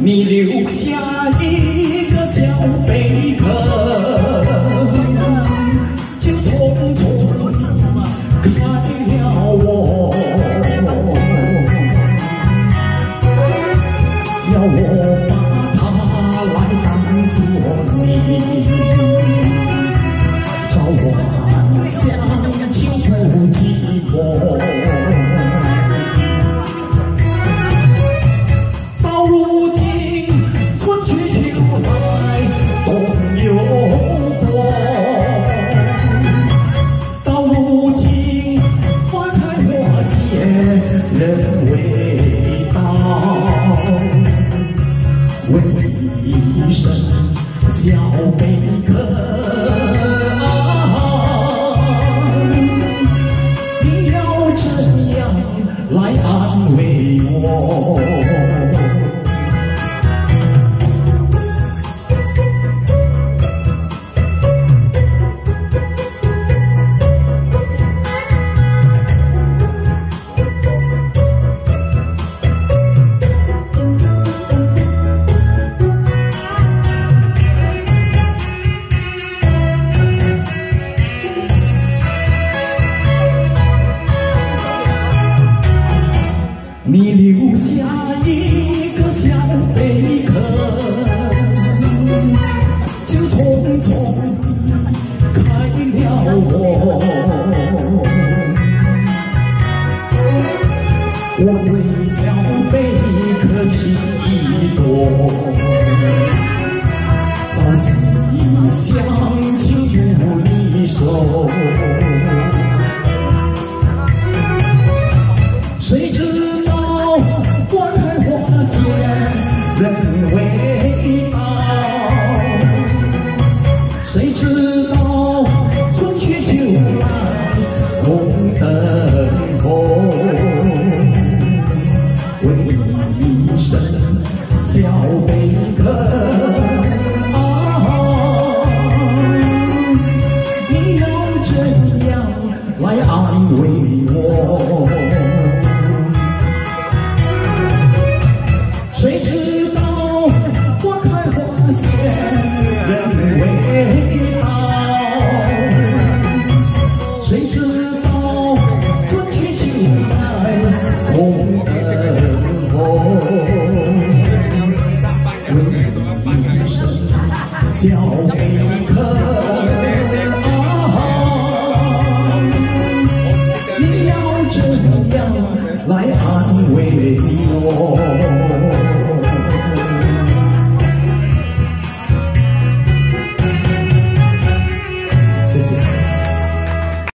你留下一个小贝壳，就匆匆开了我。要我把它来当作你，早晚相亲不寂寞。 人未到，问一声小贝壳，你要怎样来安慰我？ 你留下一个小贝壳，就匆匆开了我。我对小贝壳情意多，朝夕相亲不离手。谁知？ 花开花谢人未到，谁知道春去秋来空等候。问一声小贝壳，你要怎样来安慰我？ 谁知道花开花谢人未到？谁知道春去秋来空等候？问一声小贝壳，你要怎样来安慰我？